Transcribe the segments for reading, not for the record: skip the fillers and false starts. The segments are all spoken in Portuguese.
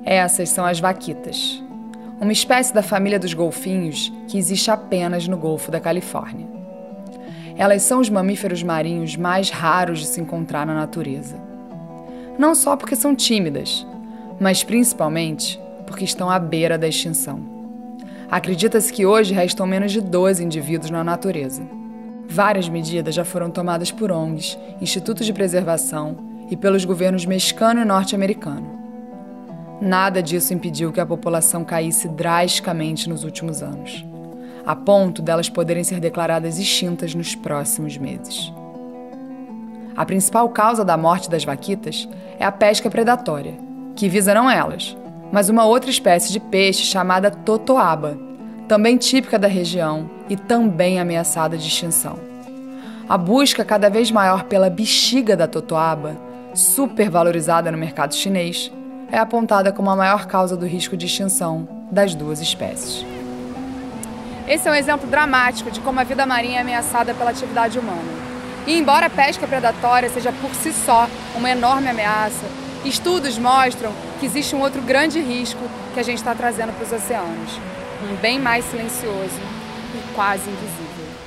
Essas são as vaquitas, uma espécie da família dos golfinhos que existe apenas no Golfo da Califórnia. Elas são os mamíferos marinhos mais raros de se encontrar na natureza. Não só porque são tímidas, mas principalmente porque estão à beira da extinção. Acredita-se que hoje restam menos de 12 indivíduos na natureza. Várias medidas já foram tomadas por ONGs, institutos de preservação e pelos governos mexicano e norte-americano. Nada disso impediu que a população caísse drasticamente nos últimos anos, a ponto delas poderem ser declaradas extintas nos próximos meses. A principal causa da morte das vaquitas é a pesca predatória, que visa não elas, mas uma outra espécie de peixe chamada totoaba, também típica da região e também ameaçada de extinção. A busca cada vez maior pela bexiga da totoaba, supervalorizada no mercado chinês, é apontada como a maior causa do risco de extinção das duas espécies. Esse é um exemplo dramático de como a vida marinha é ameaçada pela atividade humana. E embora a pesca predatória seja por si só uma enorme ameaça, estudos mostram que existe um outro grande risco que a gente está trazendo para os oceanos, um bem mais silencioso e quase invisível.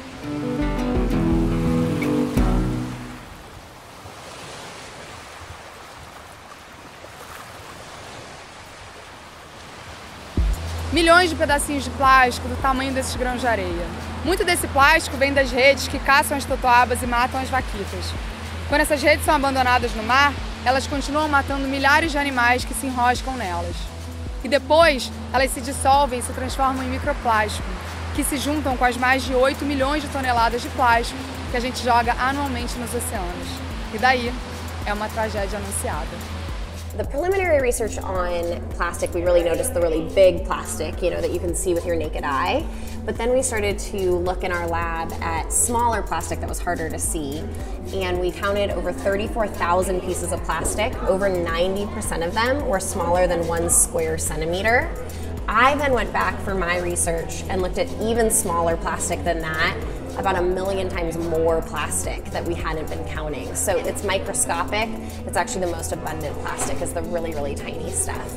Milhões de pedacinhos de plástico do tamanho desses grãos de areia. Muito desse plástico vem das redes que caçam as totoabas e matam as vaquitas. Quando essas redes são abandonadas no mar, elas continuam matando milhares de animais que se enroscam nelas. E depois, elas se dissolvem e se transformam em microplástico, que se juntam com as mais de 8 milhões de toneladas de plástico que a gente joga anualmente nos oceanos. E daí, é uma tragédia anunciada. The preliminary research on plastic, we really noticed the really big plastic, that you can see with your naked eye. But then we started to look in our lab at smaller plastic that was harder to see. And we counted over 34,000 pieces of plastic. Over 90% of them were smaller than 1 square centimeter. I then went back for my research and looked at even smaller plastic than that, about 1 million times more plastic that we hadn't been counting. So it's microscopic. It's actually the most abundant plastic, is the really, really tiny stuff.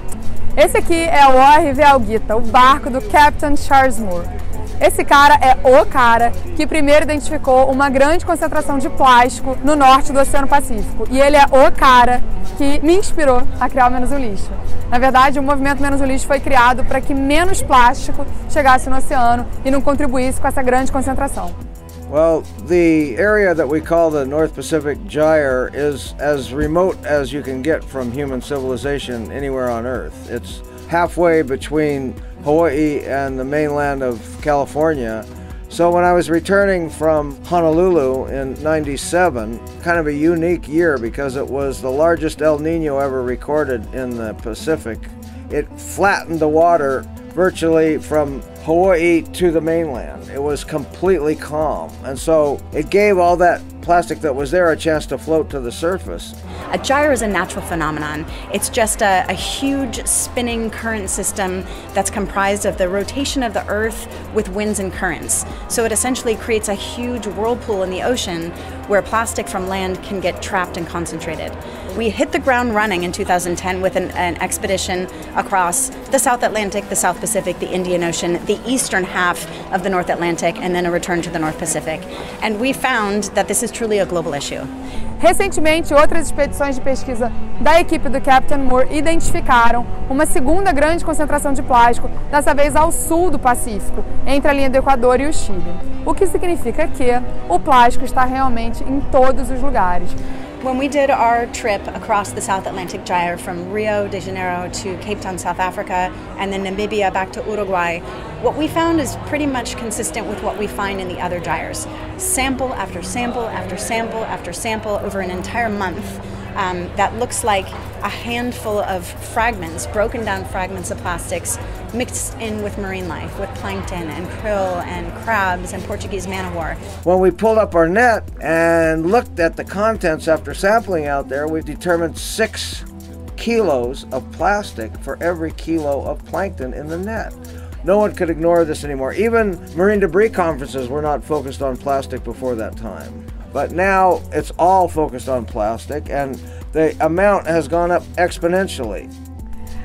Esse aqui é o ORV Alguita, o barco do Captain Charles Moore. Esse cara é o cara que primeiro identificou uma grande concentração de plástico no norte do Oceano Pacífico. E ele é o cara que me inspirou a criar o Menos um Lixo. Na verdade, o movimento Menos um Lixo foi criado para que menos plástico chegasse no oceano e não contribuísse com essa grande concentração. Well, the area that we call the North Pacific Gyre is as remote as you can get from human civilization anywhere on Earth. It's halfway between Hawaii and the mainland of California. So when I was returning from Honolulu in '97, kind of a unique year because it was the largest El Nino ever recorded in the Pacific, it flattened the water virtually from Hawaii to the mainland. It was completely calm, and so it gave all that plastic that was there a chance to float to the surface. A gyre is a natural phenomenon. It's just a huge spinning current system that's comprised of the rotation of the Earth with winds and currents. So it essentially creates a huge whirlpool in the ocean where plastic from land can get trapped and concentrated. We hit the ground running in 2010 with an expedition across the South Atlantic, the South Pacific, the Indian Ocean, the eastern half of the North Atlantic, and then a return to the North Pacific. And we found that this is truly a global issue. Recentemente, outras expedições de pesquisa da equipe do Captain Moore identificaram uma segunda grande concentração de plástico, dessa vez ao sul do Pacífico, entre a linha do Equador e o Chile. O que significa que o plástico está realmente em todos os lugares. When we did our trip across the South Atlantic Gyre from Rio de Janeiro to Cape Town, South Africa, and then Namibia back to Uruguay, what we found is pretty much consistent with what we find in the other gyres. Sample after sample after sample after sample over an entire month. That looks like a handful of fragments, broken down fragments of plastics mixed in with marine life, with plankton and krill and crabs and Portuguese man-o-war. When we pulled up our net and looked at the contents after sampling out there, we determined 6 kilos of plastic for every kilo of plankton in the net. No one could ignore this anymore. Even marine debris conferences were not focused on plastic before that time. But now it's all focused on plastic, and the amount has gone up exponentially.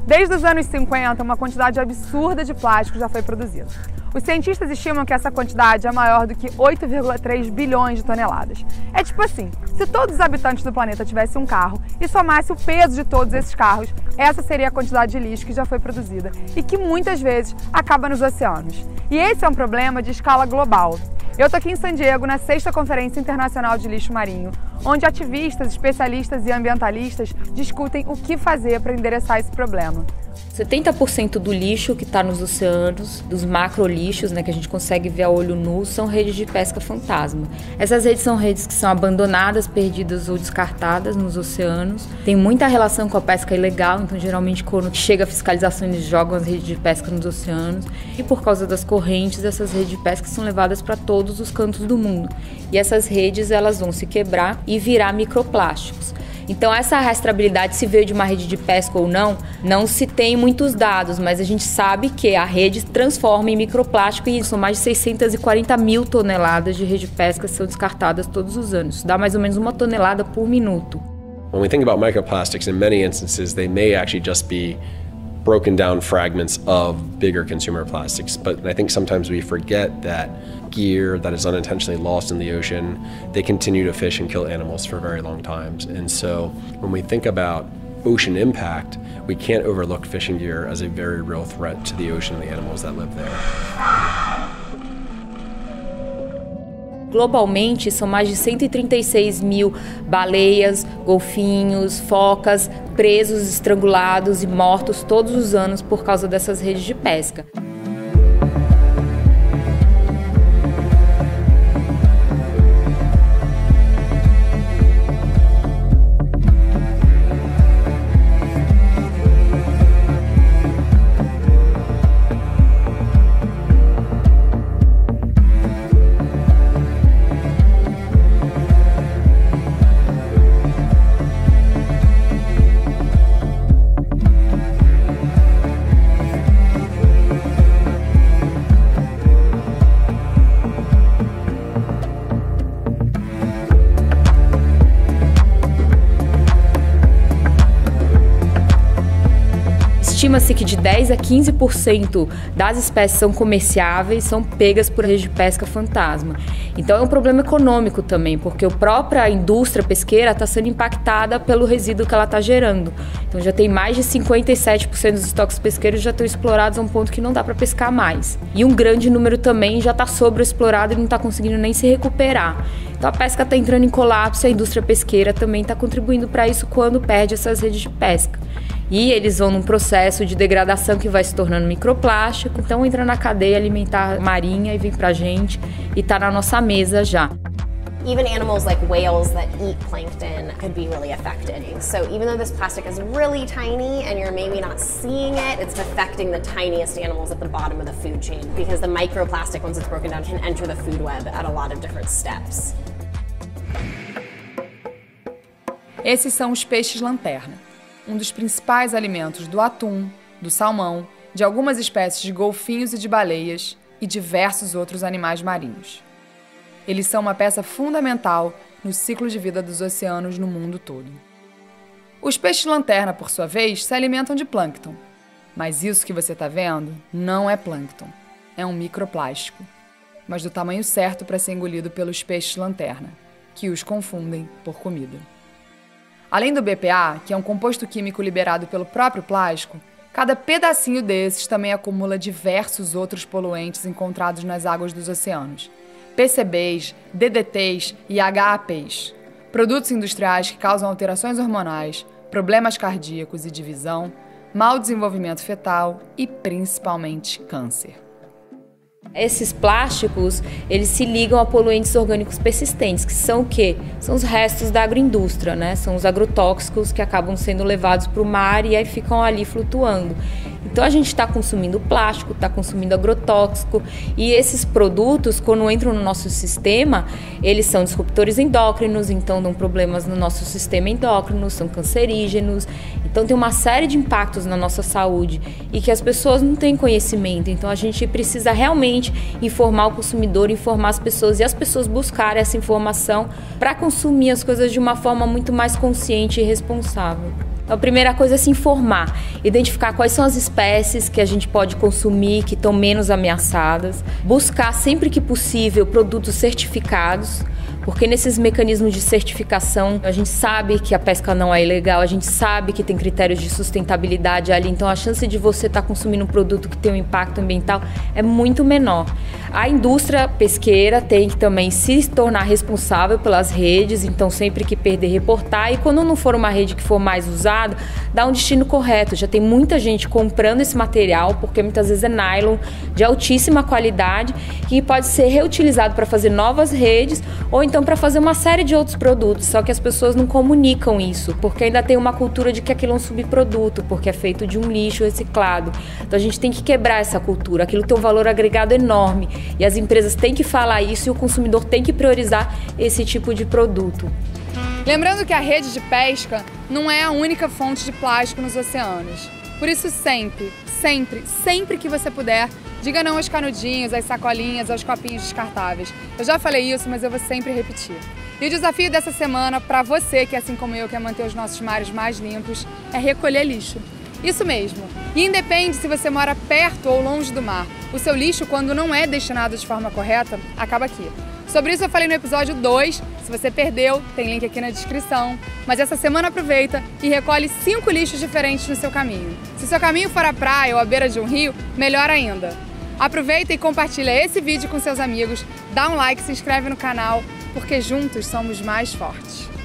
Desde os anos 50, uma quantidade absurda de plástico já foi produzida. Os cientistas estimam que essa quantidade é maior do que 8,3 bilhões de toneladas. É tipo assim, se todos os habitantes do planeta tivessem um carro e somasse o peso de todos esses carros, essa seria a quantidade de lixo que já foi produzida e que muitas vezes acaba nos oceanos. E esse é um problema de escala global. Eu estou aqui em San Diego, na 6ª Conferência Internacional de Lixo Marinho, onde ativistas, especialistas e ambientalistas discutem o que fazer para endereçar esse problema. 70% do lixo que está nos oceanos, dos macrolixos, né, que a gente consegue ver a olho nu, são redes de pesca fantasma. Essas redes são redes que são abandonadas, perdidas ou descartadas nos oceanos. Tem muita relação com a pesca ilegal, então geralmente quando chega a fiscalização eles jogam as redes de pesca nos oceanos. E por causa das correntes, essas redes de pesca são levadas para todos os cantos do mundo. E essas redes elas vão se quebrar e virar microplásticos. Então essa rastreabilidade, se veio de uma rede de pesca ou não se tem muitos dados, mas a gente sabe que a rede transforma em microplástico e são mais de 640 mil toneladas de rede de pesca que são descartadas todos os anos. Isso dá mais ou menos 1 tonelada por minuto. When we think about microplastics, in many instances they may actually just be broken down fragments of bigger consumer plastics. But I think sometimes we forget that gear that is unintentionally lost in the ocean, they continue to fish and kill animals for very long times. And so when we think about ocean impact, we can't overlook fishing gear as a very real threat to the ocean and the animals that live there. Globalmente, são mais de 136 mil baleias, golfinhos, focas presos, estrangulados e mortos todos os anos por causa dessas redes de pesca. Estima-se que de 10 a 15% das espécies são comerciáveis, são pegas por rede de pesca fantasma. Então é um problema econômico também, porque a própria indústria pesqueira está sendo impactada pelo resíduo que ela está gerando. Então já tem mais de 57% dos estoques pesqueiros já estão explorados a um ponto que não dá para pescar mais. E um grande número também já está sobreexplorado e não está conseguindo nem se recuperar. Então a pesca está entrando em colapso e a indústria pesqueira também está contribuindo para isso quando perde essas redes de pesca. E eles vão num processo de degradação que vai se tornando microplástico, então entra na cadeia alimentar marinha e vem pra gente e tá na nossa mesa já. Even animals like whales that eat plankton could be really affected. So even though this plastic is really tiny and you're maybe not seeing it, it's affecting the tiniest animals at the bottom of the food chain because the microplastic, once it's broken down, can enter the food web at a lot of different steps. Esses são os peixes-lanterna, um dos principais alimentos do atum, do salmão, de algumas espécies de golfinhos e de baleias e diversos outros animais marinhos. Eles são uma peça fundamental no ciclo de vida dos oceanos no mundo todo. Os peixes-lanterna, por sua vez, se alimentam de plâncton. Mas isso que você está vendo não é plâncton, é um microplástico, mas do tamanho certo para ser engolido pelos peixes-lanterna, que os confundem por comida. Além do BPA, que é um composto químico liberado pelo próprio plástico, cada pedacinho desses também acumula diversos outros poluentes encontrados nas águas dos oceanos. PCBs, DDTs e HAPs, produtos industriais que causam alterações hormonais, problemas cardíacos e de visão, mau desenvolvimento fetal e principalmente câncer. Esses plásticos, eles se ligam a poluentes orgânicos persistentes, que são o quê? São os restos da agroindústria, né? São os agrotóxicos que acabam sendo levados para o mar e aí ficam ali flutuando. Então a gente está consumindo plástico, está consumindo agrotóxico e esses produtos, quando entram no nosso sistema, eles são disruptores endócrinos, então dão problemas no nosso sistema endócrino, são cancerígenos, então tem uma série de impactos na nossa saúde e que as pessoas não têm conhecimento, então a gente precisa realmente informar o consumidor, informar as pessoas e as pessoas buscarem essa informação para consumir as coisas de uma forma muito mais consciente e responsável. Então, a primeira coisa é se informar, identificar quais são as espécies que a gente pode consumir, que estão menos ameaçadas, buscar sempre que possível produtos certificados, porque nesses mecanismos de certificação a gente sabe que a pesca não é ilegal, a gente sabe que tem critérios de sustentabilidade ali, então a chance de você estar consumindo um produto que tem um impacto ambiental é muito menor. A indústria pesqueira tem que também se tornar responsável pelas redes, então sempre que perder, reportar, e quando não for uma rede que for mais usada, dar um destino correto. Já tem muita gente comprando esse material, porque muitas vezes é nylon de altíssima qualidade, que pode ser reutilizado para fazer novas redes, ou então para fazer uma série de outros produtos, só que as pessoas não comunicam isso, porque ainda tem uma cultura de que aquilo é um subproduto, porque é feito de um lixo reciclado. Então a gente tem que quebrar essa cultura, aquilo tem um valor agregado enorme, e as empresas têm que falar isso e o consumidor tem que priorizar esse tipo de produto. Lembrando que a rede de pesca não é a única fonte de plástico nos oceanos. Por isso sempre que você puder, diga não aos canudinhos, às sacolinhas, aos copinhos descartáveis. Eu já falei isso, mas eu vou sempre repetir. E o desafio dessa semana, para você que, assim como eu, quer manter os nossos mares mais limpos, é recolher lixo. Isso mesmo. E independe se você mora perto ou longe do mar. O seu lixo, quando não é destinado de forma correta, acaba aqui. Sobre isso eu falei no episódio 2, se você perdeu, tem link aqui na descrição. Mas essa semana aproveita e recolhe 5 lixos diferentes no seu caminho. Se o seu caminho for à praia ou à beira de um rio, melhor ainda. Aproveita e compartilha esse vídeo com seus amigos, dá um like, se inscreve no canal, porque juntos somos mais fortes.